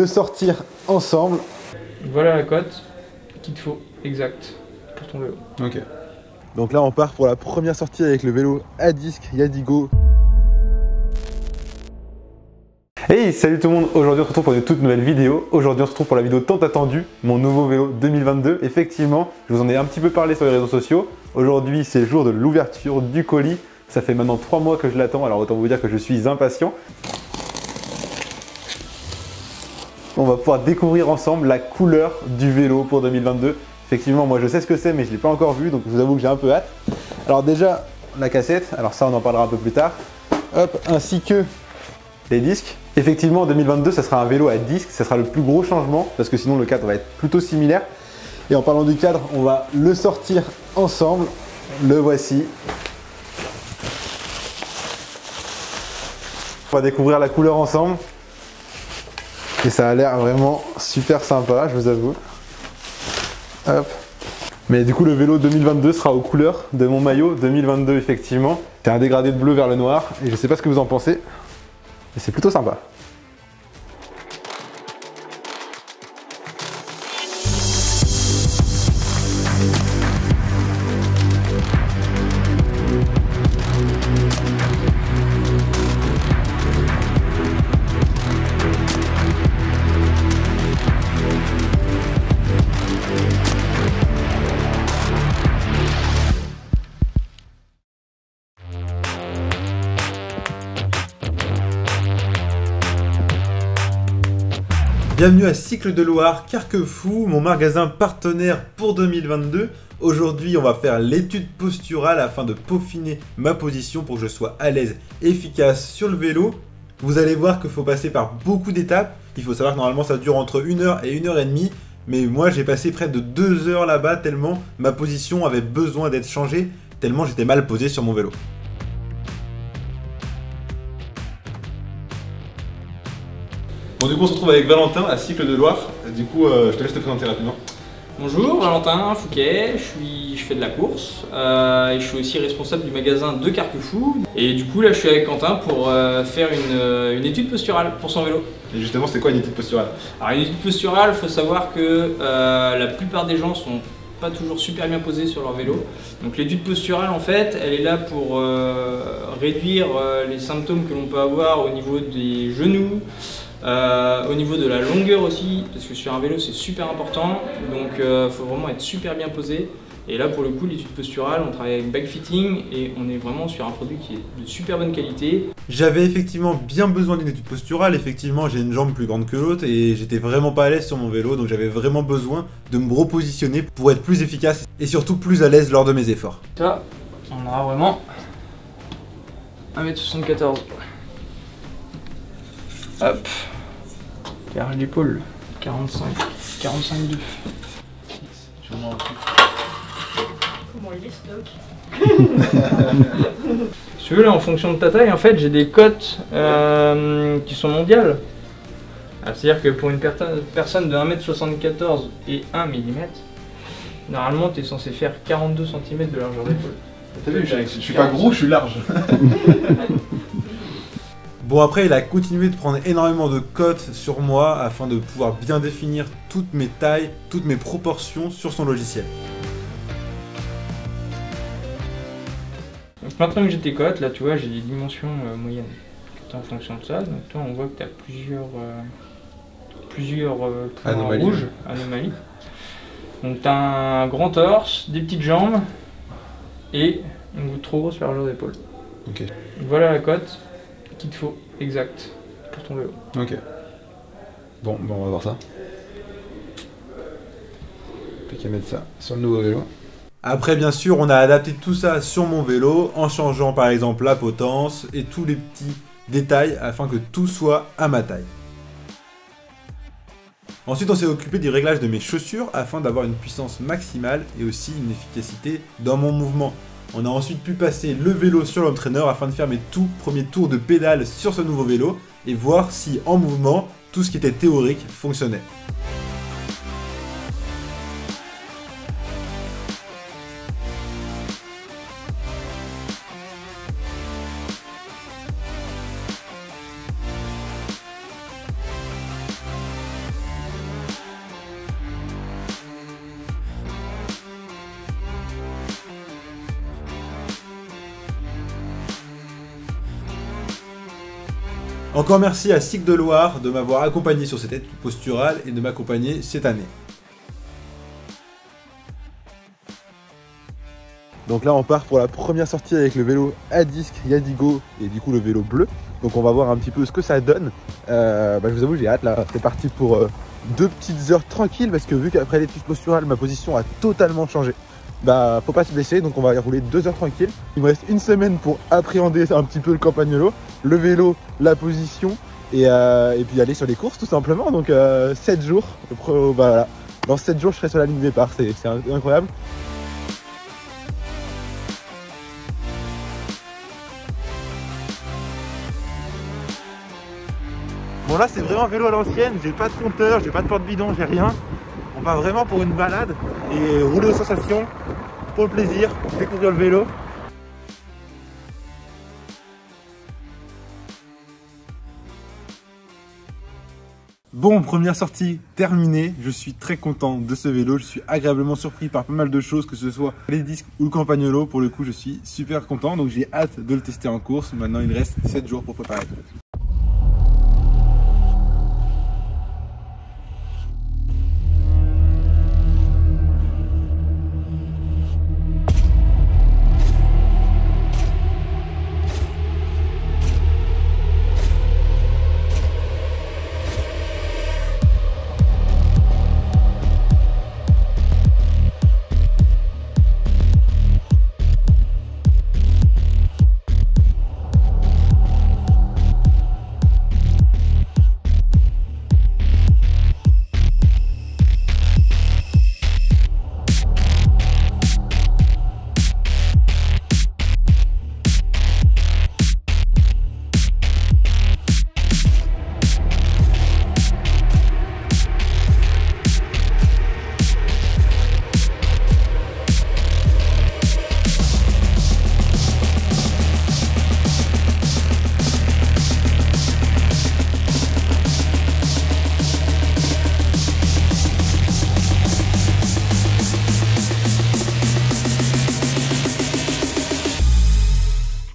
le sortir ensemble. Voilà la cote qu'il te faut, exact, pour ton vélo. Ok. Donc là on part pour la première sortie avec le vélo à disque Yadigo. Hey, salut tout le monde, aujourd'hui on se retrouve pour une toute nouvelle vidéo. Aujourd'hui on se retrouve pour la vidéo tant attendue, mon nouveau vélo 2022. Effectivement, je vous en ai un petit peu parlé sur les réseaux sociaux. Aujourd'hui c'est le jour de l'ouverture du colis. Ça fait maintenant 3 mois que je l'attends, alors autant vous dire que je suis impatient. On va pouvoir découvrir ensemble la couleur du vélo pour 2022. Effectivement, moi je sais ce que c'est mais je ne l'ai pas encore vu, donc je vous avoue que j'ai un peu hâte. Alors déjà, la cassette, alors ça on en parlera un peu plus tard. Hop, ainsi que les disques. Effectivement, en 2022, ça sera un vélo à disque, ça sera le plus gros changement parce que sinon le cadre va être plutôt similaire. Et en parlant du cadre, on va le sortir ensemble. Le voici. On va découvrir la couleur ensemble. Et ça a l'air vraiment super sympa, je vous avoue. Hop. Mais du coup, le vélo 2022 sera aux couleurs de mon maillot 2022, effectivement. C'est un dégradé de bleu vers le noir. Et je sais pas ce que vous en pensez. Et c'est plutôt sympa. Bienvenue à Cycle de Loire, Carquefou, mon magasin partenaire pour 2022. Aujourd'hui, on va faire l'étude posturale afin de peaufiner ma position pour que je sois à l'aise et efficace sur le vélo. Vous allez voir qu'il faut passer par beaucoup d'étapes. Il faut savoir que normalement ça dure entre 1 heure et 1 heure et demie. Mais moi j'ai passé près de 2 heures là-bas tellement ma position avait besoin d'être changée, tellement j'étais mal posé sur mon vélo. Bon, du coup on se retrouve avec Valentin à Cycle de Loire. Du coup je te laisse te présenter rapidement. Bonjour, Valentin Fouquet, je fais de la course et je suis aussi responsable du magasin de Carquefou. Et du coup là je suis avec Quentin pour faire une étude posturale pour son vélo. Et justement c'est quoi une étude posturale? Alors une étude posturale, il faut savoir que la plupart des gens sont pas toujours super bien posés sur leur vélo. Donc l'étude posturale en fait elle est là pour réduire les symptômes que l'on peut avoir au niveau des genoux. Au niveau de la longueur aussi, parce que sur un vélo c'est super important, donc il faut vraiment être super bien posé. Et là pour le coup l'étude posturale, on travaille avec bike fitting et on est vraiment sur un produit qui est de super bonne qualité. J'avais effectivement bien besoin d'une étude posturale, effectivement j'ai une jambe plus grande que l'autre et j'étais vraiment pas à l'aise sur mon vélo, donc j'avais vraiment besoin de me repositionner pour être plus efficace et surtout plus à l'aise lors de mes efforts. Ça, on aura vraiment 1m74. Hop. Garage d'épaule, 45 2. Comment il est stock? Si tu veux, là en fonction de ta taille, en fait j'ai des cotes qui sont mondiales. C'est-à-dire que pour une personne de 1m74 et 1 mm, normalement tu es censé faire 42 cm de largeur d'épaule. T'as vu, je suis pas gros, je suis large. Bon, après il a continué de prendre énormément de cotes sur moi afin de pouvoir bien définir toutes mes tailles, toutes mes proportions sur son logiciel. Donc maintenant que j'ai tes cotes, là tu vois j'ai des dimensions moyennes en fonction de ça. Donc toi on voit que tu as plusieurs points rouges, anomalies. Donc tu as un grand torse, des petites jambes et une trop grosse largeur d'épaule. Ok. Voilà la cote qu'il te faut, exact, pour ton vélo. Ok. Bon, on va voir ça. Plus qu'à mettre ça sur le nouveau vélo. Après, bien sûr, on a adapté tout ça sur mon vélo en changeant par exemple la potence et tous les petits détails afin que tout soit à ma taille. Ensuite, on s'est occupé du réglage de mes chaussures afin d'avoir une puissance maximale et aussi une efficacité dans mon mouvement. On a ensuite pu passer le vélo sur l'entraîneur afin de faire mes tout premiers tours de pédale sur ce nouveau vélo et voir si en mouvement, tout ce qui était théorique fonctionnait. Encore merci à Cycle de Loire de m'avoir accompagné sur cette étude posturale et de m'accompagner cette année. Donc là on part pour la première sortie avec le vélo à disque Yadigo et du coup le vélo bleu. Donc on va voir un petit peu ce que ça donne. Je vous avoue j'ai hâte là, c'est parti pour 2 petites heures tranquilles parce que vu qu'après l'étude posturale ma position a totalement changé. Faut pas se blesser, donc on va y rouler 2 heures tranquilles. Il me reste une semaine pour appréhender un petit peu le campagnolo, le vélo, la position et puis aller sur les courses tout simplement. Donc 7 jours, voilà. Dans 7 jours je serai sur la ligne de départ, c'est incroyable. Bon là c'est vraiment vélo à l'ancienne, j'ai pas de compteur, j'ai pas de porte-bidon, j'ai rien. On va vraiment pour une balade et rouler aux sensations, pour le plaisir, découvrir le vélo. Bon, première sortie terminée, je suis très content de ce vélo, je suis agréablement surpris par pas mal de choses, que ce soit les disques ou le campagnolo. Pour le coup je suis super content, donc j'ai hâte de le tester en course. Maintenant il reste 7 jours pour préparer.